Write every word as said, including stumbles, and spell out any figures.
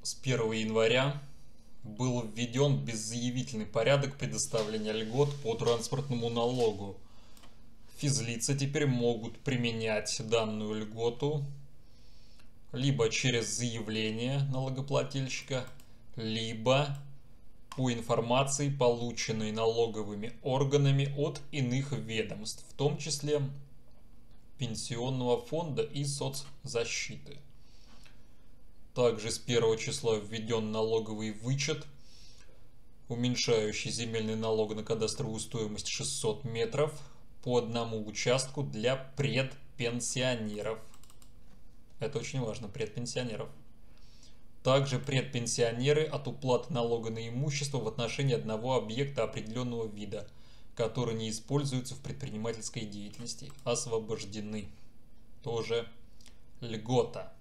С первого января был введен беззаявительный порядок предоставления льгот по транспортному налогу. Физлица теперь могут применять данную льготу либо через заявление налогоплательщика, либо по информации, полученной налоговыми органами от иных ведомств, в том числе Пенсионного фонда и соцзащиты. Также с первого числа введен налоговый вычет, уменьшающий земельный налог на кадастровую стоимость шестьсот метров по одному участку для предпенсионеров. Это очень важно, предпенсионеров. Также предпенсионеры от уплаты налога на имущество в отношении одного объекта определенного вида, который не используется в предпринимательской деятельности, освобождены. Тоже льгота.